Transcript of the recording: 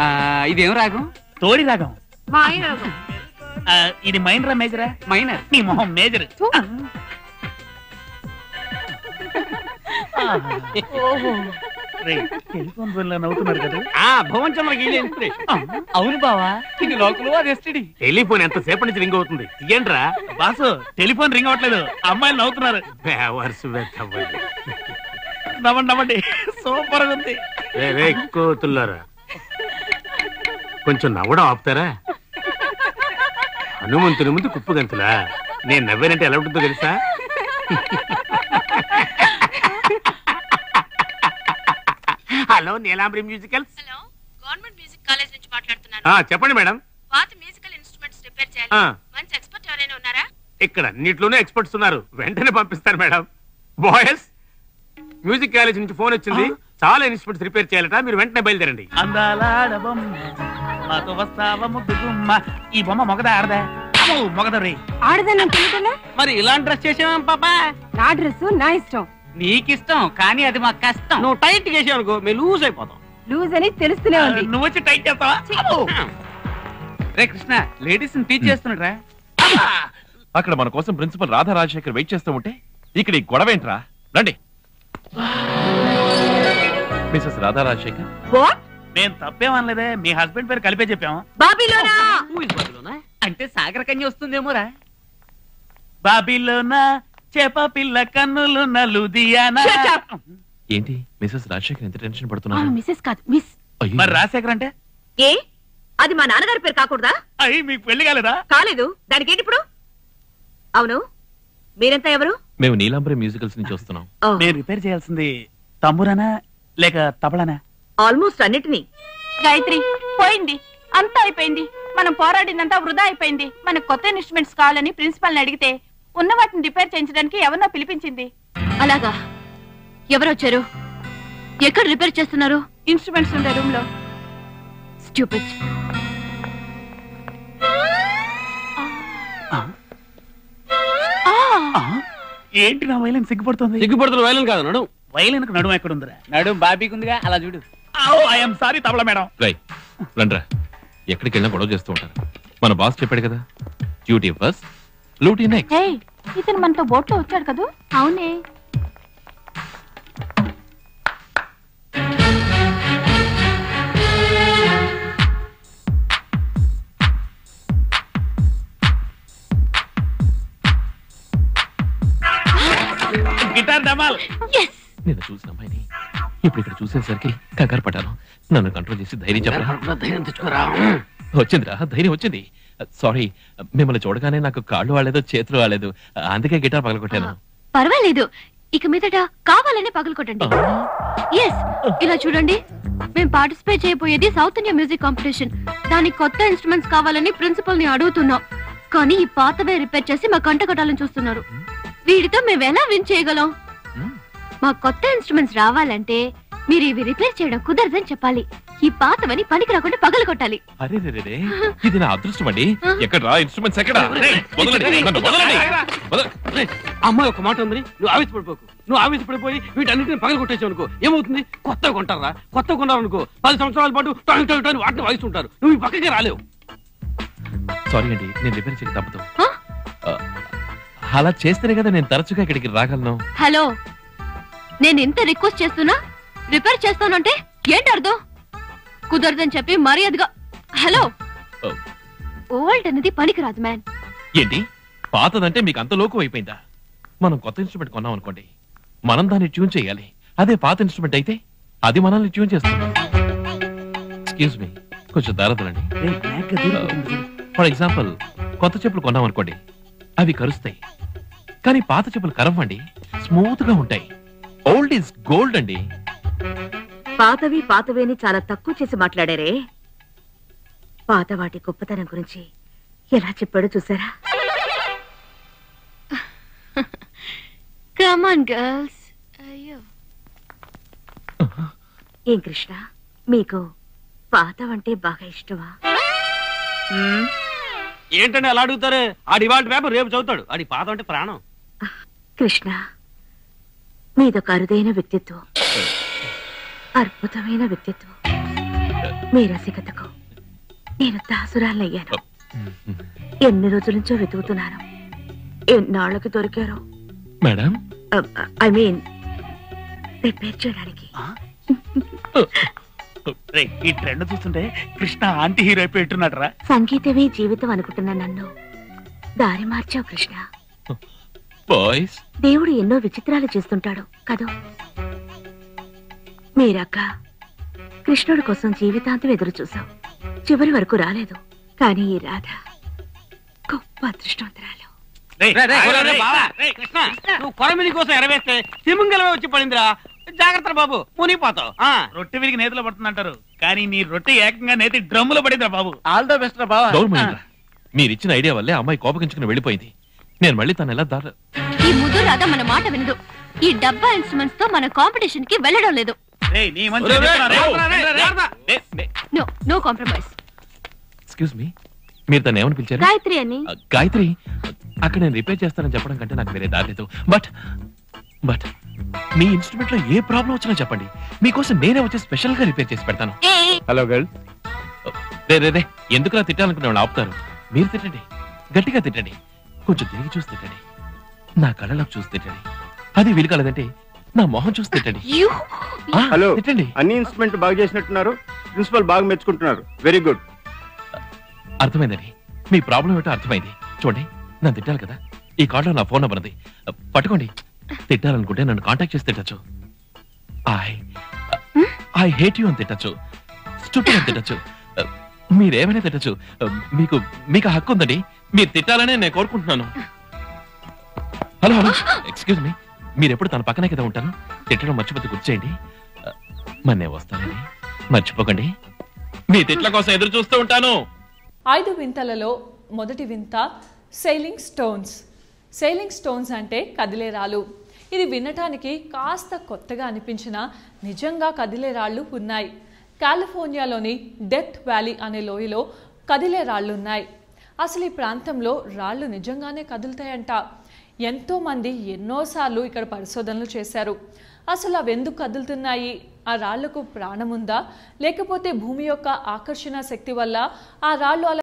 ఇదేం రాగం? తోడి రాగం. మాయ రాగం. ఇది మైనరా మేజరా? మైనర్. నీ మొహం మేజర్. టెలిఫోన్ బిల్ నవ్వుతున్నారు కదా. భువన్ చంద్రకి అవును బావా, ఇది లోకలు అది ఎస్టిడి. టెలిఫోన్ ఎంతసేపటి నుంచి రింగ్ అవుతుంది, తీయండిరా. బాసు టెలిఫోన్ రింగ్ అవ్వట్లేదు, అమ్మాయిలు నవ్వుతున్నారు. నవ్వండి నవ్వండి, సూపర్ గా ఉంది. కోతుల్లారా కొంచెం నవ్వడం ఆపుతారా? హనుమంతుని ముందు కుప్పు గంతులా. నేను నవ్వానంటే ఎలా ఉంటుందో తెలుసా? Hello Neelambari musicals. Hello, government music college నుంచి మాట్లాడుతున్నాను. చెప్పండి మేడం. పాత మ్యూజికల్ ఇన్స్ట్రుమెంట్స్ రిపేర్ చేయాలి. మంచి ఎక్స్పర్ట్ ఎవరైనా ఉన్నారా? ఇక్కడ అన్నిట్లోనే ఎక్స్పర్ట్స్ ఉన్నారు, వెంటనే పంపిస్తారు మేడం. బాయ్స్, మ్యూజిక్ కాలేజ్ నుంచి ఫోన్ వచ్చింది, చాలా ఇన్స్ట్రుమెంట్స్ రిపేర్ చేయాలట, మీరు వెంటనే బయలుదేరండి. ఈ బొమ్మ మొగదా ఆడదా? మొగదా రే ఆడదని తెలుగుతున్నా. మరి ఇలాంటి డ్రెస్ చేసావా పాపా? నా డ్రెస్ నా ఇష్టం. నీకిష్టం, కానీ అది మాకు కష్టం. నువ్వు టైట్ చేసావు అనుకో, మేము లూజ్ అయిపోతాం. లూజ్ అని తెలుస్తూనే ఉంది. నువ్వు వచ్చి టైట్ చేస్తావా? రే కృష్ణ, లేడీస్ ని టీచ్ చేస్తున్నాడు రా. అక్కడ మన కోసం ప్రిన్సిపల్ రాధా రాజశేఖర్ వెయిట్ చేస్తూ ఉంటే ఇక్కడ ఈ గొడవ ఏంట్రా? రండి. మిసెస్ రాధా రాజశేఖర్. మేము తప్పేమనలేదే, మీ హస్బెండ్ పేరు కలిపే చెప్పాము. బాబీలోనా అంటే సాగర కన్య వస్తుందేమోరా. బాబీలోనా చేప పిల్ల కన్నులు నలుదియానా. ఏంటి మిసెస్ రాజశేఖర్ ఎంత టెన్షన్ పడుతున్నారు? మిసెస్ కాదు, మిస్. మరి రాజశేఖర్ అంటే? ఏ, అది మా నాన్నగారి పేరు కాకూడదా? అయ్యి మీకు పెళ్లి కాలేదా? కాలేదు, దానికి ఏంటి ఇప్పుడు? అవును, మీరంతా ఎవరు? మేము నీలాంబరి మ్యూజికల్స్ నుంచి వస్తున్నాం. నేను రిపేర్ చేయాల్సింది తంబురానా లేక తబలానా? ఆల్మోస్ట్ అన్నిటినీ. గాయత్రి, పోయింది, అంతా అయిపోయింది. మనం పోరాడిందంతా వృధా అయిపోయింది. మనకు కొత్త ఇన్స్ట్రుమెంట్స్ కావాలని ప్రిన్సిపల్ ని అడిగితే ఉన్న వాటిని రిపేర్ చేయించడానికి ఎవరినో పిలిపించింది. అలాగా? ఎవరొచ్చారు? ఎక్కడ రిపేర్ చేస్తున్నారు? ఇన్స్ట్రుమెంట్స్ ఉండే రూమ్ లో. స్టూపిడ్. ఏంటి నా వైలెన్ సిగ్గుపడుతుంది? సిగ్గుపడుతున్న వైలెన్ కాదు, నడు. వైలెన్ కు నడుము ఎక్కడుందిరా? నడుము బాబీకి ఉందిగా, అలా చూడు. I'm sorry tabla madam. రండ్రా, ఎక్కడికి వెళ్ళినా గొడవ చేస్తూ ఉంటారు. మన బాస్ చెప్పాడు కదా, డ్యూటీ ఫస్ట్ లూటీ నెక్స్ట్. ఇతను మనతో బోట్ లో వచ్చాడు కదా? అవునే. గిటార్ డమాల్. నేను చూసిన అమ్మాయిని ఇప్పుడు ఇక్కడ చూసేసరికి కంగారు పడ్డాను. నన్ను కంట్రోల్ చేసి ధైర్యం చెప్పరా. ధైర్యం తెచ్చుకోరా. వచ్చిందిరా, ధైర్యం వచ్చింది. సారీ, మిమ్మల్ని చూడగానే నాకు కాళ్ళు వాలేదు, చేతులు వాలేదు, అందుకే గిటార్ పగలగొట్టాను. పర్వాలేదు, ఇక మీదట కావాలనే పగలకొట్టండి. ఎస్, ఇలా చూడండి, మేము పార్టిసిపేట్ చేయబోయేది సౌత్ ఇండియా మ్యూజిక్ కాంపిటీషన్. దానికి కొత్త ఇన్స్ట్రుమెంట్స్ కావాలని ప్రిన్సిపల్ ని అడుగుతున్నాం. కానీ ఈ పాతవే రిపేర్ చేసి మా కంట కట్టాలని చూస్తున్నారు. వీటితో మేము ఎలా విన్ చేయగలం? మా కొత్త ఇన్స్ట్రుమెంట్స్ రావాలంటే మీరు ఇవి రిపేర్ చేయడం కుదరదని చెప్పాలి. ఈ పాతవని పనికి రాకుండా పగలు కొట్టాలి. అరే ఇది నా అదృష్టం అండి. ఎక్కడ ఇన్స్ట్రుమెంట్స్ ఎక్కడ? అమ్మాయి ఒక మాట ఉంది, నువ్వు ఆవేశపడిపోకు. నువ్వు ఆవేశపడిపోయి వీటన్నిటిని పగలు కొట్టేసావు అనుకో, ఏమవుతుంది? కొత్తగా కొంటారా? కొత్తగా కొన్నారనుకో 10 సంవత్సరాల పాటు వాటిని వాయిస్తుంటారు. నువ్వు ఈ పక్కకి రాలేవు. సారీ అండి, నేను రిపేర్ చేయక తప్పదు. అలా చేస్తేనే కదా నేను తరచుగా ఇక్కడికి రాగలను. హలో, నేను ఇంత రిక్వెస్ట్ చేస్తున్నా రిపేర్ చేస్తానంటే ఏంటి అర్థం? కుదరదని చెప్పి మర్యాదగా. హలో, ఓల్డ్ అనేది పనికిరాదు మ్యాన్. ఏంటి పాతదంటే మీకు అంత లోకు అయిపోయిందా? మనం కొత్త ఇన్స్ట్రుమెంట్ కొన్నాం అనుకోండి, మనం దాన్ని ట్యూన్ చేయాలి. అదే పాత ఇన్స్ట్రుమెంట్ అయితే అది మనల్ని ట్యూన్ చేస్తుంది. ఎక్స్క్యూజ్ మీ, కొంచెం దారదలండి. ఫర్ ఎగ్జాంపుల్, కొత్త చెప్పులు కొన్నాం అనుకోండి, అవి కరుస్తాయి. కానీ పాత చెప్పులు కరవండి, స్మూత్ గా ఉంటాయి. ఓల్డ్ ఈజ్ గోల్డ్ అండి. పాతవి పాతవేని చాలా తక్కువ చేసి మాట్లాడారే. పాత వాటి గొప్పతనం గురించి ఎలా చెప్పాడో చూసారా? Come on girls. అయ్యో, ఏం కృష్ణ, మీకు పాతవంటే బాగా ఇష్టమా? ఏంటంటే అలా అడుగుతారు? ఆడి ఇవాళ పేపర్ రేపు చదువుతాడు. ఆడి పాత అంటే ప్రాణం. కృష్ణ, మీదొక అరుదైన వ్యక్తిత్వం, అద్భుతమైన వ్యక్తిత్వం. మీ రసికతకు నేను దాసురాలయ్యాను. ఎన్ని రోజుల నుంచో వెతుకుతున్నాను. ఎన్నాళ్ళకి దొరికారో. మేడం ఐ మీన్ రిపేర్ చేయడానికి. ఈ ట్రెండ్ చూస్తుంటే కృష్ణ ఆంటీ హీరో అయిపోయిట్టున్నాడు రా. సంగీతమే జీవితం అనుకుంటున్నా నన్ను దారి మార్చావు కృష్ణ. బాయ్స్ దేవుడు ఎన్నో విచిత్రాలు చేస్తుంటాడు కదూ. మీరక్క కృష్ణుడి కోసం జీవితాంతం ఎదురు చూసావు. చివరి వరకు రాలేదు. కానీ ఈ రాధ గొప్ప అదృష్టవంతురాలు. కృష్ణ నువ్వు కొరమిని కోసం ఎరవేస్తే సిమంగలమే వచ్చి పడిందిరా. జాగ్రత్త బాబు, మునిగిపోతావు. రొట్టె విరిగి నేతిలో పడుతుందంటారు, కానీ నీ రొట్టె ఏకంగా నేతి డ్రమ్ములో పడిందిరా బాబు. ఆల్ ద బెస్ట్ రా బాబా. మీరు ఇచ్చిన ఐడియా వల్లే అమ్మాయి కోపగించుకుని వెళ్ళిపోయింది. నేను మళ్ళీ తను ఎలా దారి. ఈ ముద్దు రాధ మన మాట వినదు. ఈ డబ్బా ఇన్స్ట్రుమెంట్స్ తో మన కాంపిటీషన్ కి వెళ్ళడం లేదు. No compromise. ఎక్స్క్యూజ్ మీ, మీరు తను ఏమని పిలిచారు? గాయత్రి అని. గాయత్రి, అక్కడ నేను రిపేర్ చేస్తానని చెప్పడం కంటే నాకు వేరే దారి లేదు. బట్ బట్ మీ ఇన్స్ట్రుమెంట్ లో ఏ ప్రాబ్లం వచ్చినా చెప్పండి, మీకోసం నేనే వచ్చి స్పెషల్ గా రిపేర్ చేసి పెడతాను. Hello girl. రే ఎందుకులా తిట్టాలనుకునే వాళ్ళు ఆపుతారు. మీరు తిట్టండి, గట్టిగా తిట్టండి, కొంచెం తిరిగి చూసి తిట్టండి, నా కళ్ళలోకి చూసి తిట్టండి. అది వీలు కాలేదంటే నా మొహం చూసి తిట్టండి. హలో, తిట్టండి. అన్ని ఇన్స్ట్రుమెంట్ బాగా చేసినట్టున్నారు. ప్రిన్సిపల్ బాగా మెచ్చుకుంటున్నారు. Very good. అర్థమైందండి, మీ ప్రాబ్లం ఏంటో అర్థమైంది. చూడండి, నన్ను తిట్టాలి కదా, ఈ కార్డులో నా ఫోన్ నెంబర్ ఉంది, పట్టుకోండి. తిట్టాలనుకుంటే నన్ను కాంటాక్ట్ చేసి తిట్టచ్చు. ఐ హేట్ యూ అని తిట్టచ్చు, స్టూపిడ్ అని తిట్టచ్చు, మీరేమైనా తిట్టచ్చు. మీకు హక్కు ఉందండి. మీరు తిట్టాలనే నేను కోరుకుంటున్నాను. హలో ఎక్స్క్యూజ్ మీ, మీరు ఎప్పుడు తన పక్కనే కదా ఉంటాను. తిట్టడం మర్చిపోతే గుర్తు చేయండి. మరి నేను వస్తానండి, మర్చిపోకండి. మీ తిట్ల కోసం ఎదురు చూస్తూ ఉంటాను. 5 వింతలలో మొదటి వింత సెయిలింగ్ స్టోన్స్. సెయిలింగ్ స్టోన్స్ అంటే కదిలే రాళ్ళు. ఇది వినటానికి కాస్త కొత్తగా అనిపించినా నిజంగా కదిలే రాళ్ళు ఉన్నాయి. కాలిఫోర్నియాలోని డెత్ వ్యాలీ అనే లోయలో కదిలే రాళ్ళు ఉన్నాయి. అసలు ఈ ప్రాంతంలో రాళ్ళు నిజంగానే కదులుతాయంట. ఎంతోమంది ఎన్నోసార్లు ఇక్కడ పరిశోధనలు చేశారు. అసలు అవి ఎందుకు కదులుతున్నాయి? ఆ రాళ్లకు ప్రాణం ఉందా, లేకపోతే భూమి యొక్క ఆకర్షణ శక్తి వల్ల ఆ రాళ్ళు అలా